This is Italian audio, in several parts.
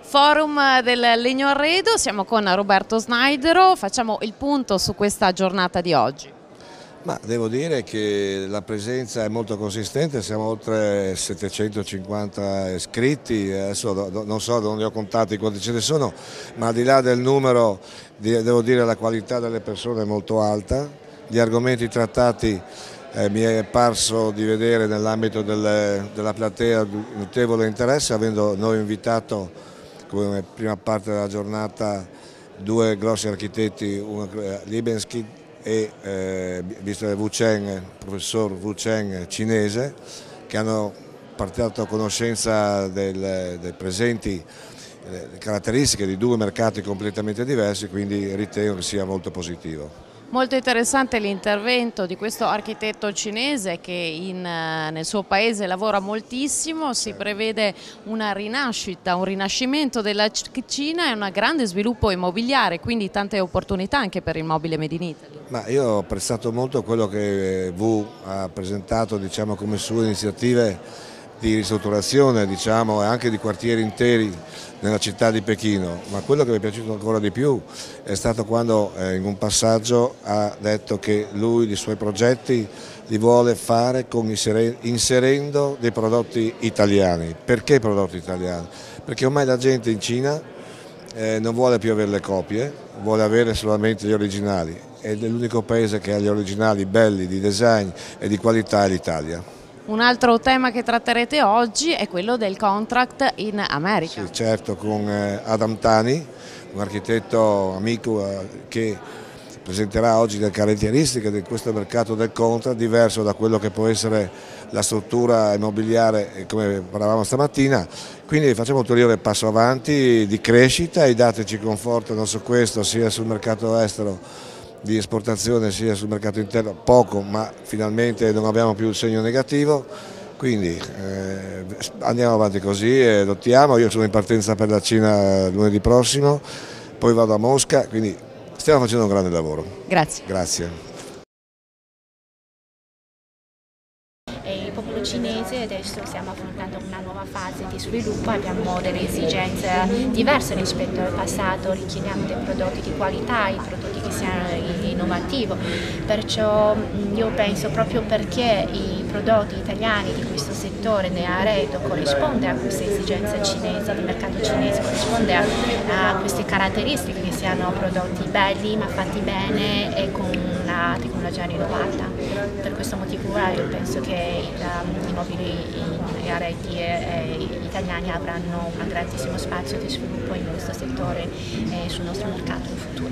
Forum del Legno Arredo, siamo con Roberto Snaidero, facciamo il punto su questa giornata di oggi. Ma devo dire che la presenza è molto consistente, siamo oltre 750 iscritti, adesso non so, non li ho contati quanti ce ne sono, ma al di là del numero devo dire la qualità delle persone è molto alta, gli argomenti trattati mi è parso di vedere nell'ambito della platea notevole interesse, avendo noi invitato come prima parte della giornata due grossi architetti, uno Libeskind e Mr. Wu Cheng, professor Wu Cheng cinese, che hanno portato a conoscenza dei presenti caratteristiche di due mercati completamente diversi, quindi ritengo che sia molto positivo. Molto interessante l'intervento di questo architetto cinese che nel suo paese lavora moltissimo, si prevede una rinascita, un rinascimento della Cina e un grande sviluppo immobiliare, quindi tante opportunità anche per il mobile Made in Italy. Ma io ho apprezzato molto quello che Wu ha presentato, diciamo, come sue iniziative di ristrutturazione, diciamo, e anche di quartieri interi nella città di Pechino, ma quello che mi è piaciuto ancora di più è stato quando in un passaggio ha detto che lui i suoi progetti li vuole fare inserendo dei prodotti italiani. Perché prodotti italiani? Perché ormai la gente in Cina non vuole più avere le copie, vuole avere solamente gli originali, ed è l'unico paese che ha gli originali belli di design e di qualità è l'Italia. Un altro tema che tratterete oggi è quello del contract in America. Sì, certo, con Adam Tani, un architetto amico che presenterà oggi le caratteristiche di questo mercato del contract, diverso da quello che può essere la struttura immobiliare come parlavamo stamattina, quindi facciamo un ulteriore passo avanti di crescita, i dati ci confortano su questo sia sul mercato estero di esportazione sia sul mercato interno, poco, ma finalmente non abbiamo più il segno negativo, quindi andiamo avanti così e lottiamo. Io sono in partenza per la Cina lunedì prossimo, poi vado a Mosca, quindi stiamo facendo un grande lavoro. Grazie. Grazie. Il popolo cinese adesso stiamo affrontando una nuova fase di sviluppo, abbiamo delle esigenze diverse rispetto al passato, richiediamo dei prodotti di qualità, i prodotti che siano innovativi, perciò io penso proprio perché i prodotti italiani di questo settore ne Arredo corrisponde a queste esigenze cinesi, il mercato cinese corrisponde a queste caratteristiche che siano prodotti belli ma fatti bene e con una tecnologia rinnovata. Per questo motivo io penso che i mobili e arredi italiani avranno un grandissimo spazio di sviluppo in questo settore e sul nostro mercato in futuro.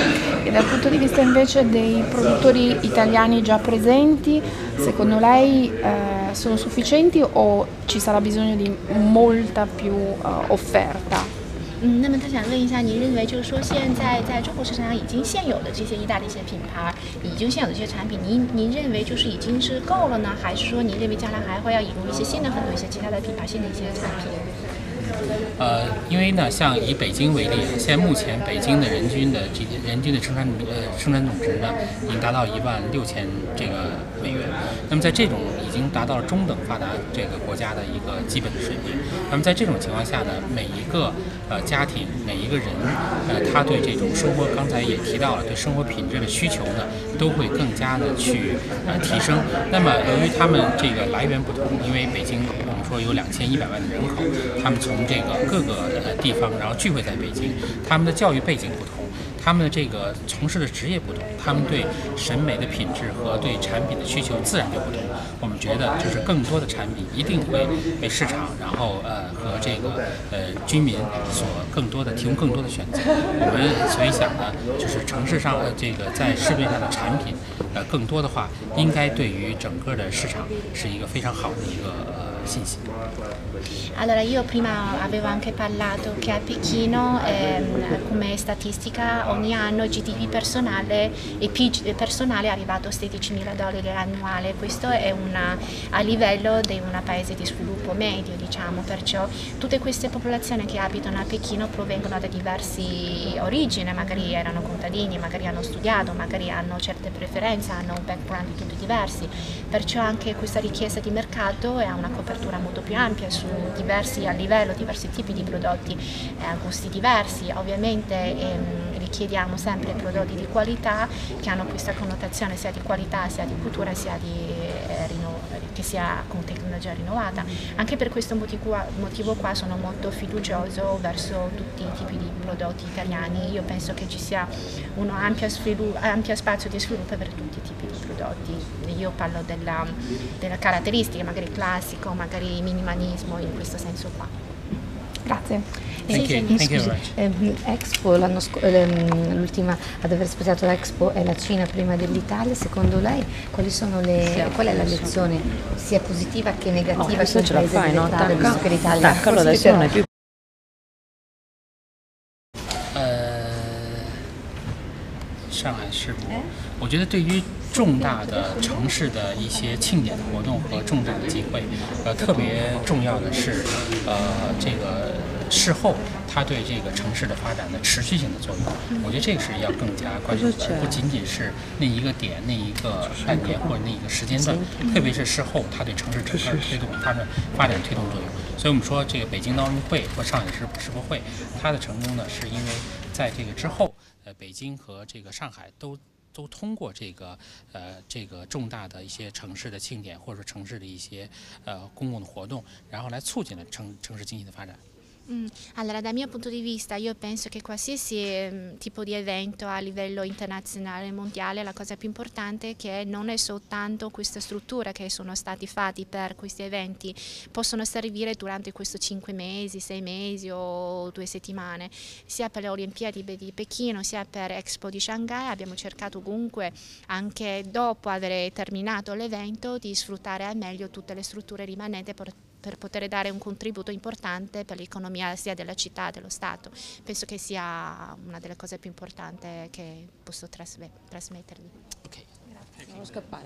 E dal punto di vista invece dei produttori italiani già presenti, secondo lei sono sufficienti o ci sarà bisogno di molta più offerta? 那么他想问一下，您认为就是说现在在中国市场上已经现有的这些意大利一些品牌，已经现有的这些产品，您认为就是已经是够了呢，还是说您认为将来还会要引入一些新的很多一些其他的品牌、新的一些产品？ 因为呢，像以北京为例，现在目前北京的人均的生产总值呢，已经达到16000这个美元。那么在这种已经达到了中等发达这个国家的一个基本的水平。那么在这种情况下呢，每一个家庭，每一个人，他对这种生活，刚才也提到了，对生活品质的需求呢，都会更加的去提升。那么由于他们这个来源不同，因为北京我们说有2100万的人口，他们从这个各个地方，然后聚会在北京，他们的教育背景不同，他们的这个从事的职业不同，他们对审美的品质和对产品的需求自然就不同。我们觉得就是更多的产品一定会为市场，然后和这个居民所更多的提供更多的选择。我们所以想呢，就是城市上这个在市面上的产品更多的话，应该对于整个的市场是一个非常好的一个信息。 Allora io prima avevo anche parlato che a Pechino come statistica ogni anno il GDP personale e PIL personale è arrivato a $16.000 annuale, questo è a livello di un paese di sviluppo medio, diciamo, perciò tutte queste popolazioni che abitano a Pechino provengono da diverse origini, magari erano contadini, magari hanno studiato, magari hanno certe preferenze, hanno un background tutti diversi, perciò anche questa richiesta di mercato è una copertura un'apertura molto più ampia su a livello, diversi tipi di prodotti a gusti diversi. Ovviamente richiediamo sempre prodotti di qualità che hanno questa connotazione sia di qualità, sia di cultura, sia che sia con tecnologia rinnovata. Anche per questo motivo qua sono molto fiducioso verso tutti i tipi di prodotti italiani. Io penso che ci sia un ampio spazio di sviluppo per tutti i tipi di prodotti. Io parlo della caratteristica, magari classico, magari minimalismo, in questo senso qua. Grazie. Expo, l'ultima ad aver sposato l'Expo è la Cina prima dell'Italia. Secondo lei qual è la lezione sia positiva che negativa che un paese deve trarre, visto che l'Italia adesso non è più 上海世博，我觉得对于重大的城市的一些庆典活动和重大的机会，特别重要的是，这个事后它对这个城市的发展的持续性的作用，我觉得这个是要更加关注的，不仅仅是那一个点、那一个半年或者那一个时间段，特别是事后它对城市整个推动发展推动作用。所以我们说，这个北京的奥运会和上海世博会，它的成功呢，是因为在这个之后，北京和这个上海都通过这个重大的一些城市的庆典，或者说城市的一些公共的活动，然后来促进了城市经济的发展。 Allora, dal mio punto di vista, io penso che qualsiasi tipo di evento a livello internazionale e mondiale, la cosa più importante è che non è soltanto questa struttura che sono stati fatti per questi eventi, possono servire durante questi 5 mesi, 6 mesi o 2 settimane, sia per le Olimpiadi di Pechino, sia per Expo di Shanghai. Abbiamo cercato comunque, anche dopo aver terminato l'evento, di sfruttare al meglio tutte le strutture rimanenti per poter dare un contributo importante per l'economia sia della città che dello Stato. Penso che sia una delle cose più importanti che posso trasmettervi. Ok, grazie. Non scappare.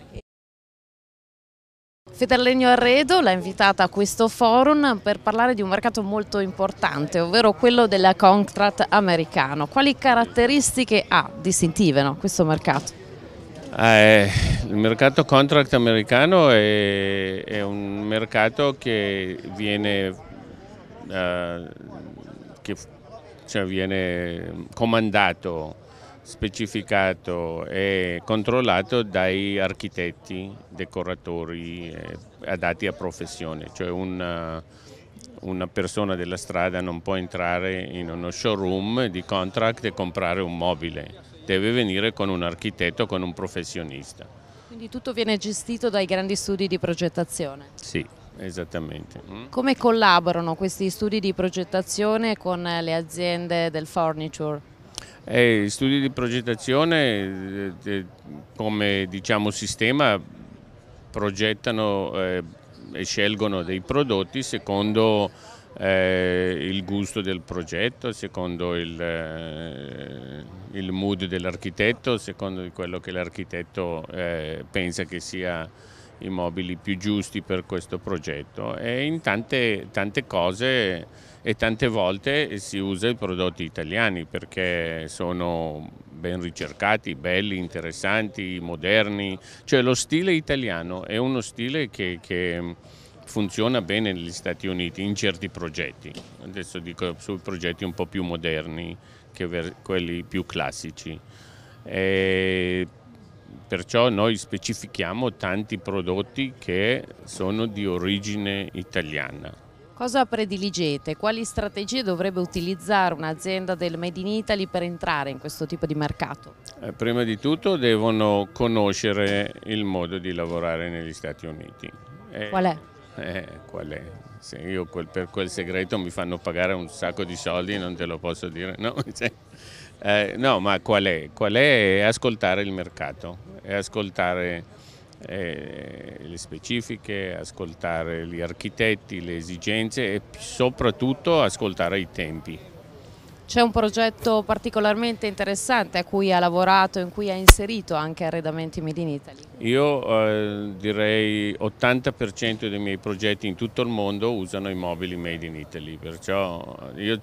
Federlegno Arredo l'ha invitata a questo forum per parlare di un mercato molto importante, ovvero quello del contract americano. Quali caratteristiche ha distintive questo mercato? Il mercato contract americano è un mercato che viene comandato, specificato e controllato dai architetti, decoratori adatti a professione, cioè una persona della strada non può entrare in uno showroom di contract e comprare un mobile. Deve venire con un architetto, con un professionista. Quindi tutto viene gestito dai grandi studi di progettazione? Sì, esattamente. Come collaborano questi studi di progettazione con le aziende del furniture? Gli studi di progettazione, come diciamo sistema, progettano e scelgono dei prodotti secondo il gusto del progetto, secondo il mood dell'architetto, secondo quello che l'architetto pensa che sia i mobili più giusti per questo progetto, e in tante cose e tante volte si usa i prodotti italiani perché sono ben ricercati, belli, interessanti, moderni, cioè lo stile italiano è uno stile che funziona bene negli Stati Uniti in certi progetti, adesso dico sui progetti un po' più moderni che quelli più classici, e perciò noi specifichiamo tanti prodotti che sono di origine italiana. Cosa prediligete? Quali strategie dovrebbe utilizzare un'azienda del Made in Italy per entrare in questo tipo di mercato? Prima di tutto devono conoscere il modo di lavorare negli Stati Uniti. Qual è? Qual è? Se io per quel segreto mi fanno pagare un sacco di soldi, non te lo posso dire, no? No, ma qual è? Qual è ascoltare il mercato, è ascoltare le specifiche, ascoltare gli architetti, le esigenze e soprattutto ascoltare i tempi. C'è un progetto particolarmente interessante a cui ha lavorato, in cui ha inserito anche arredamenti Made in Italy? Io direi 80% dei miei progetti in tutto il mondo usano i mobili Made in Italy, perciò io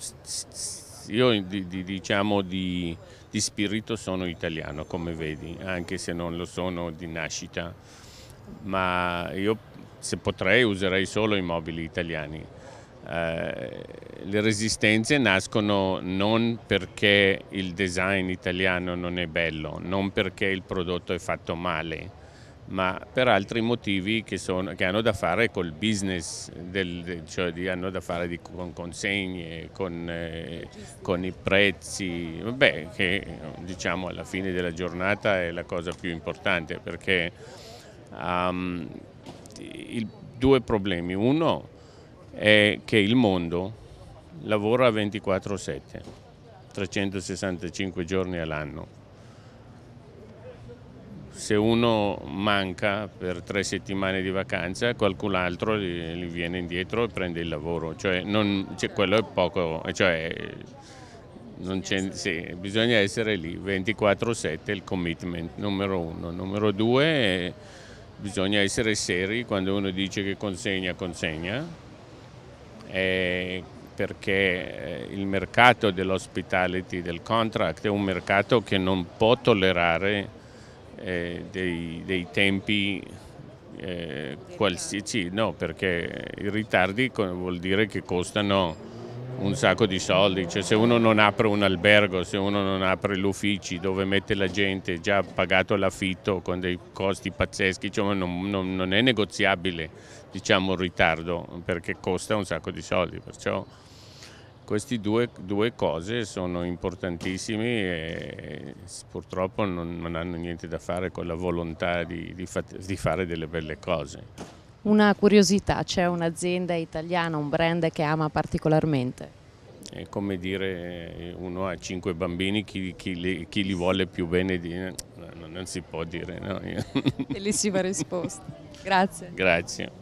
diciamo di spirito sono italiano, come vedi, anche se non lo sono di nascita, ma io se potrei userei solo i mobili italiani. Le resistenze nascono non perché il design italiano non è bello, non perché il prodotto è fatto male, ma per altri motivi che hanno da fare col business, cioè hanno da fare con consegne, con i prezzi, vabbè, che diciamo alla fine della giornata è la cosa più importante, perché due problemi. Uno è che il mondo lavora 24/7, 365 giorni all'anno. Se uno manca per 3 settimane di vacanza, qualcun altro gli viene indietro e prende il lavoro, quello è poco, sì, bisogna essere lì 24/7, il commitment numero uno. Numero due, bisogna essere seri quando uno dice che consegna, perché il mercato dell'hospitality, del contract, è un mercato che non può tollerare dei tempi qualsiasi, no, perché i ritardi vuol dire che costano un sacco di soldi, cioè se uno non apre un albergo, se uno non apre gli uffici dove mette la gente, già pagato l'affitto con dei costi pazzeschi, cioè non è negoziabile, diciamo, il ritardo, perché costa un sacco di soldi, perciò queste due cose sono importantissime e purtroppo non hanno niente da fare con la volontà di fare delle belle cose. Una curiosità, c'è un'azienda italiana, un brand che ama particolarmente? È come dire, uno ha 5 bambini, chi li vuole più bene, non si può dire. No? Bellissima risposta, grazie. Grazie.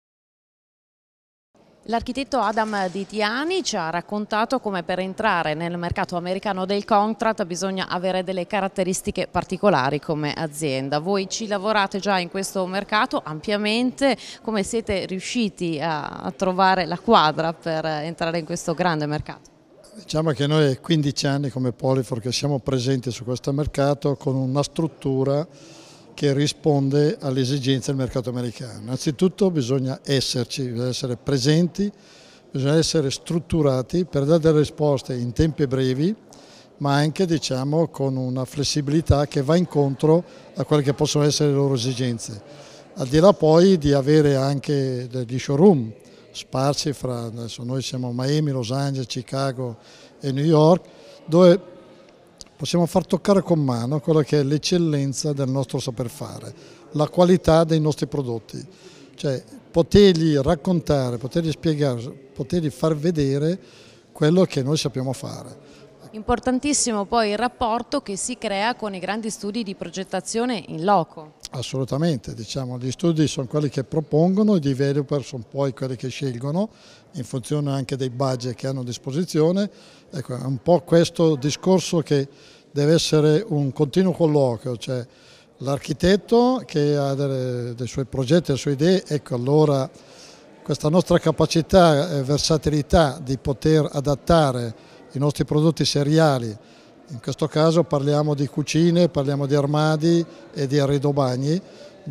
L'architetto Adam Di Tiani ci ha raccontato come per entrare nel mercato americano del contract bisogna avere delle caratteristiche particolari come azienda. Voi ci lavorate già in questo mercato ampiamente, come siete riusciti a trovare la quadra per entrare in questo grande mercato? Diciamo che noi è 15 anni come Polifor che siamo presenti su questo mercato con una struttura che risponde alle esigenze del mercato americano. Innanzitutto bisogna esserci, bisogna essere presenti, bisogna essere strutturati per dare delle risposte in tempi brevi, ma anche diciamo, con una flessibilità che va incontro a quelle che possono essere le loro esigenze. Al di là poi di avere anche degli showroom sparsi fra, adesso noi siamo a Miami, Los Angeles, Chicago e New York, dove possiamo far toccare con mano quella che è l'eccellenza del nostro saper fare, la qualità dei nostri prodotti, cioè potergli raccontare, potergli spiegare, potergli far vedere quello che noi sappiamo fare. Importantissimo poi il rapporto che si crea con i grandi studi di progettazione in loco. Assolutamente, diciamo, gli studi sono quelli che propongono, i developer sono poi quelli che scelgono in funzione anche dei budget che hanno a disposizione. Ecco, è un po' questo discorso che deve essere un continuo colloquio, cioè l'architetto che ha dei suoi progetti, delle sue idee, ecco allora questa nostra capacità e versatilità di poter adattare i nostri prodotti seriali, in questo caso parliamo di cucine, parliamo di armadi e di arredobagni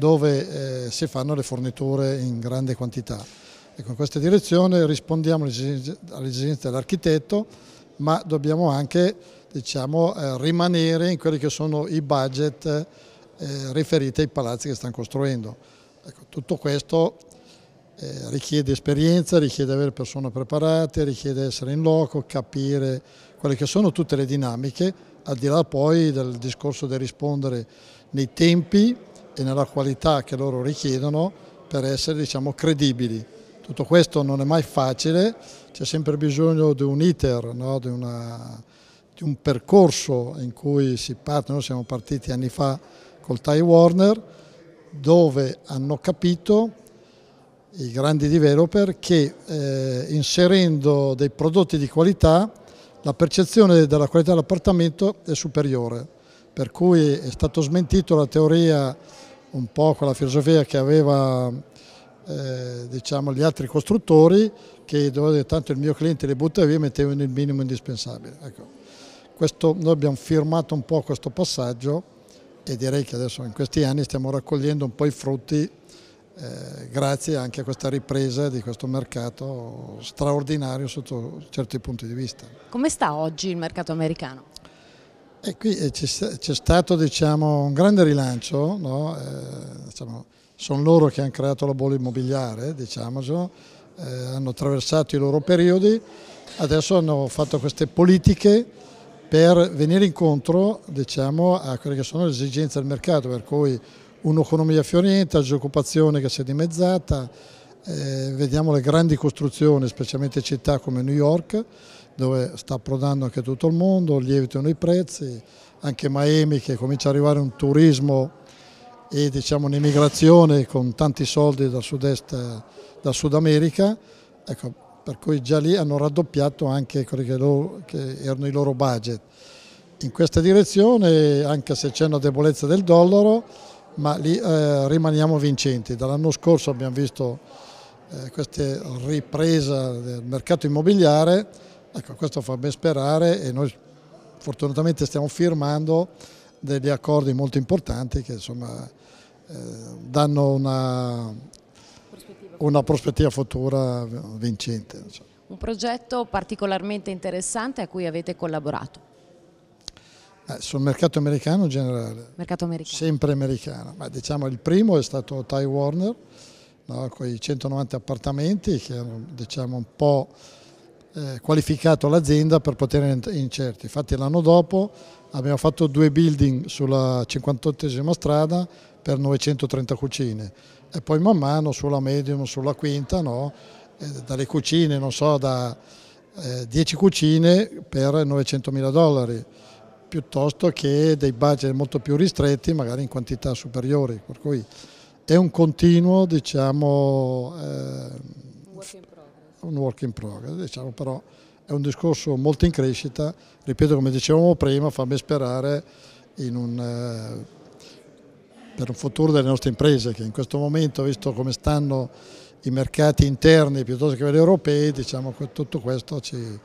dove si fanno le forniture in grande quantità. E con questa direzione rispondiamo alle esigenze dell'architetto, ma dobbiamo anche diciamo, rimanere in quelli che sono i budget riferiti ai palazzi che stanno costruendo. Ecco, tutto questo richiede esperienza, richiede avere persone preparate, richiede essere in loco, capire quelle che sono tutte le dinamiche, al di là poi del discorso di rispondere nei tempi e nella qualità che loro richiedono per essere diciamo, credibili. Tutto questo non è mai facile, c'è sempre bisogno di un iter, no? di un percorso in cui si parte. Noi siamo partiti anni fa col Time Warner, dove hanno capito i grandi developer che inserendo dei prodotti di qualità la percezione della qualità dell'appartamento è superiore, per cui è stato smentito la teoria, un po' con la filosofia che aveva diciamo, gli altri costruttori, che tanto il mio cliente le butta via e mettevano il minimo indispensabile. Ecco, noi abbiamo firmato un po' questo passaggio e direi che adesso in questi anni stiamo raccogliendo un po' i frutti grazie anche a questa ripresa di questo mercato straordinario sotto certi punti di vista. Come sta oggi il mercato americano? E qui c'è stato, diciamo, un grande rilancio, no? Sono loro che hanno creato la bolla immobiliare, diciamocelo, hanno attraversato i loro periodi, adesso hanno fatto queste politiche per venire incontro, diciamo, a quelle che sono le esigenze del mercato, per cui un'economia fiorente, la disoccupazione che si è dimezzata, vediamo le grandi costruzioni, specialmente città come New York, dove sta approdando anche tutto il mondo, lievitano i prezzi, anche Miami che comincia ad arrivare un turismo e, diciamo, un'immigrazione con tanti soldi dal sud-est, dal Sud America, ecco, per cui già lì hanno raddoppiato anche quelli che erano i loro budget. In questa direzione, anche se c'è una debolezza del dollaro, ma lì rimaniamo vincenti. Dall'anno scorso abbiamo visto questa ripresa del mercato immobiliare, ecco, questo fa ben sperare e noi fortunatamente stiamo firmando degli accordi molto importanti che, insomma, danno una prospettiva futura vincente. Un progetto particolarmente interessante a cui avete collaborato? Sul mercato americano in generale, Mercato americano. Sempre americano, ma diciamo il primo è stato Time Warner, no, con i 190 appartamenti che hanno, diciamo, un po' qualificato l'azienda per poter incerti. Infatti l'anno dopo abbiamo fatto 2 building sulla 58esima strada per 930 cucine e poi man mano sulla medium, sulla quinta, no, dalle cucine, non so, da 10 cucine per $900.000, piuttosto che dei budget molto più ristretti, magari in quantità superiori, per cui è un continuo, diciamo, un work in progress, diciamo, però è un discorso molto in crescita, ripeto, come dicevamo prima, fa ben sperare per un futuro delle nostre imprese, che in questo momento, visto come stanno i mercati interni piuttosto che quelli europei, diciamo che tutto questo ci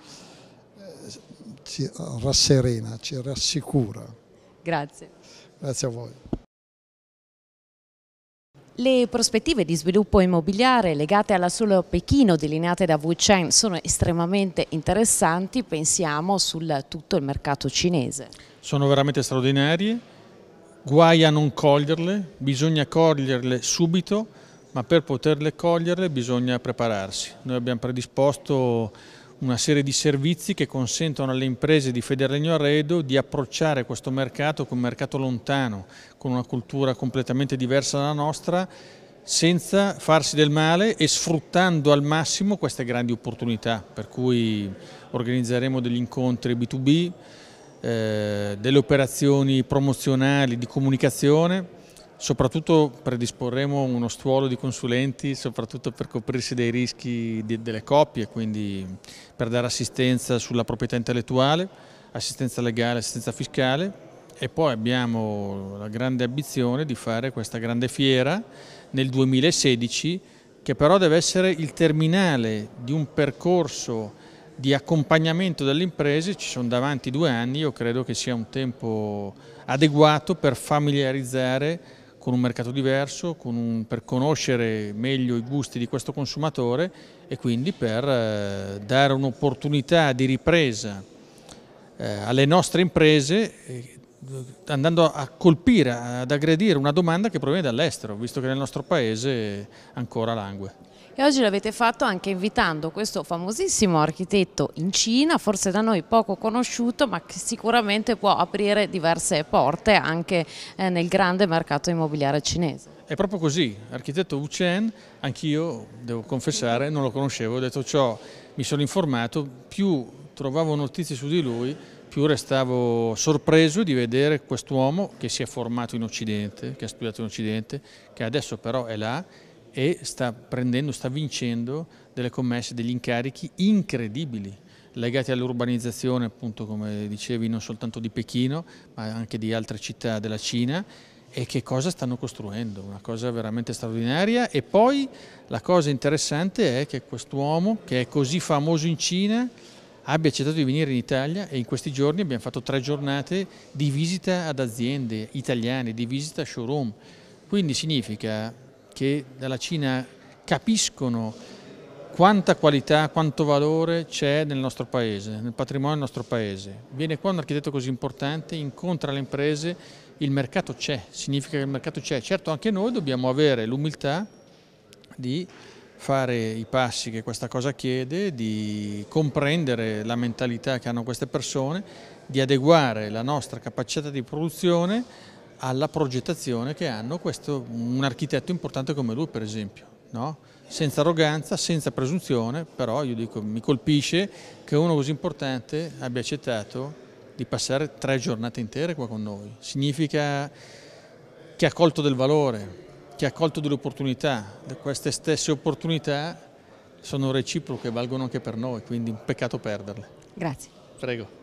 rasserena, ci rassicura. Grazie. Grazie a voi. Le prospettive di sviluppo immobiliare legate alla Solo Pechino delineate da Wu Chen sono estremamente interessanti, pensiamo sul tutto il mercato cinese. Sono veramente straordinarie, guai a non coglierle, bisogna coglierle subito, ma per poterle coglierle bisogna prepararsi. Noi abbiamo predisposto una serie di servizi che consentono alle imprese di Federlegno Arredo di approcciare questo mercato come un mercato lontano, con una cultura completamente diversa dalla nostra, senza farsi del male e sfruttando al massimo queste grandi opportunità, per cui organizzeremo degli incontri B2B, delle operazioni promozionali di comunicazione. Soprattutto predisporremo uno stuolo di consulenti, soprattutto per coprirsi dei rischi delle coppie, quindi per dare assistenza sulla proprietà intellettuale, assistenza legale, assistenza fiscale, e poi abbiamo la grande ambizione di fare questa grande fiera nel 2016, che però deve essere il terminale di un percorso di accompagnamento delle imprese. Ci sono davanti 2 anni, io credo che sia un tempo adeguato per familiarizzare con un mercato diverso, per conoscere meglio i gusti di questo consumatore e quindi per dare un'opportunità di ripresa alle nostre imprese, andando a colpire, ad aggredire una domanda che proviene dall'estero, visto che nel nostro paese ancora langue. E oggi l'avete fatto anche invitando questo famosissimo architetto in Cina, forse da noi poco conosciuto, ma che sicuramente può aprire diverse porte anche nel grande mercato immobiliare cinese. È proprio così, architetto Wu Chen, anch'io devo confessare, non lo conoscevo, detto ciò mi sono informato, più trovavo notizie su di lui, più restavo sorpreso di vedere quest'uomo che si è formato in Occidente, che ha studiato in Occidente, che adesso però è là e sta vincendo delle commesse, degli incarichi incredibili legati all'urbanizzazione, appunto come dicevi, non soltanto di Pechino ma anche di altre città della Cina. E che cosa stanno costruendo? Una cosa veramente straordinaria. E poi la cosa interessante è che quest'uomo, che è così famoso in Cina, abbia accettato di venire in Italia, e in questi giorni abbiamo fatto 3 giornate di visita ad aziende italiane, di visita showroom. Quindi significa che dalla Cina capiscono quanta qualità, quanto valore c'è nel nostro paese, nel patrimonio del nostro paese. Viene qua un architetto così importante, incontra le imprese, il mercato c'è, significa che il mercato c'è. Certo, anche noi dobbiamo avere l'umiltà di fare i passi che questa cosa chiede, di comprendere la mentalità che hanno queste persone, di adeguare la nostra capacità di produzione alla progettazione che hanno un architetto importante come lui, per esempio, no? Senza arroganza, senza presunzione, però io dico, mi colpisce che uno così importante abbia accettato di passare 3 giornate intere qua con noi. Significa che ha colto del valore, che ha colto delle opportunità. Queste stesse opportunità sono reciproche, valgono anche per noi, quindi un peccato perderle. Grazie. Prego.